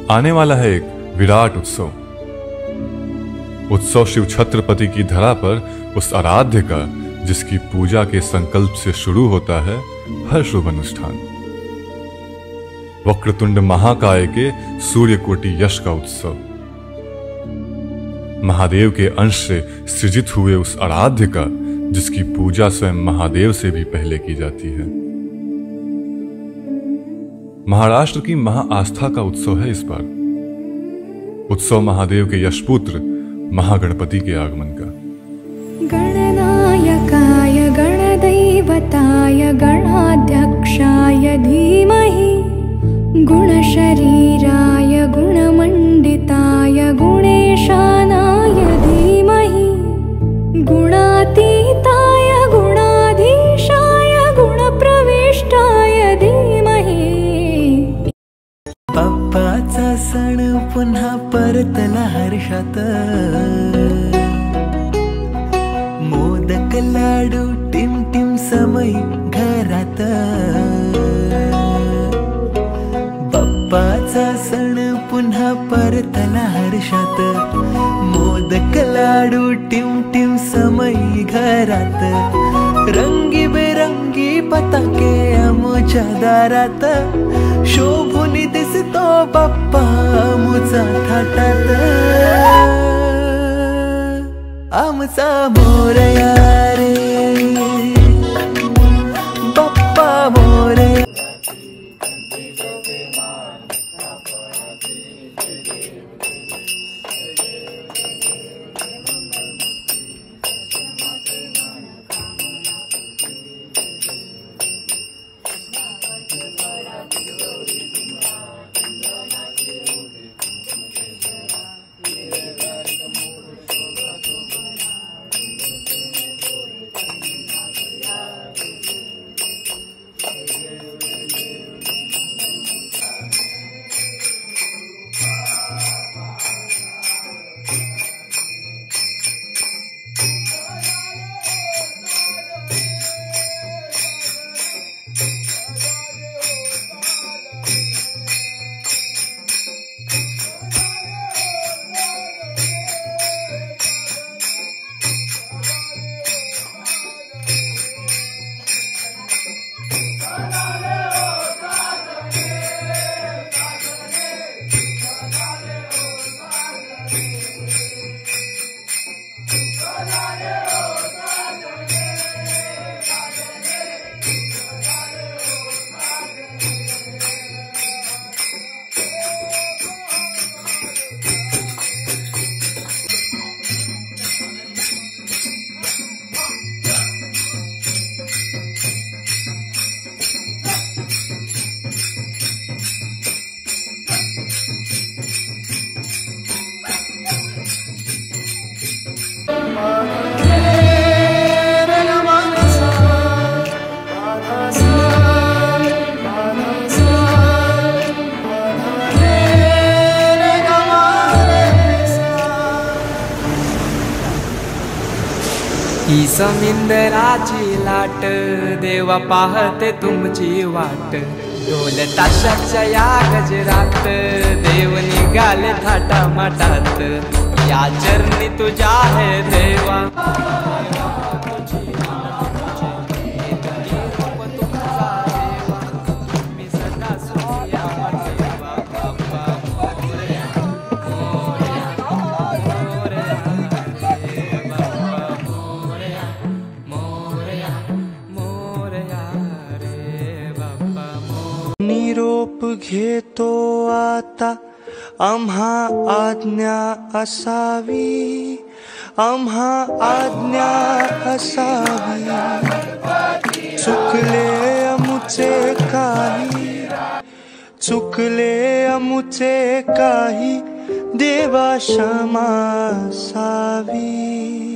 आने वाला है एक विराट उत्सव। उत्सव शिव छत्रपति की धरा पर उस आराध्य का, जिसकी पूजा के संकल्प से शुरू होता है हर शुभ अनुष्ठान। वक्रतुंड महाकाय के सूर्यकोटि यश का उत्सव। महादेव के अंश से सृजित हुए उस आराध्य का, जिसकी पूजा स्वयं महादेव से भी पहले की जाती है। महाराष्ट्र की महाआस्था का उत्सव है इस बार। उत्सव महादेव के यशपुत्र महागणपति के आगमन का। गणनायकाय गणदैवताय गणाध्यक्षाय धीमहि गुणशरीराय गुणमण्डिताय गुणेशानाय धीमहि गुणातीताय गुणाधीशाय गुणप्रविष्टाय धीमहि। बाप्पाचा सण पुन्हा परतला हर्षात, मोदक लाडू टिम टिम समय घरात। बाप्पाचा सण पुन्हा परतला हर्षात, मोदक लाडू टिम टिम समय घरात। रंगी बेरंगी पताके आमच्या दारात, शोभून दिसतो बाप्पा आमचा थाटात। आमचा मोरया रे बाप्पा मोरया। ही समिंदराची लाट, देवा पाहते तुमची वाट। ढोल ताशाच्या या गजरात, देव निघाले थाटा माटात। या चरणी तुझ्या आहे देवा, निरोप घेतो आता आम्हा आज्ञा असावी, आम्हा आज्ञा असावी। चुकले अमुचे काही, चुकले अमुचे काही, देवा क्षमा असावी।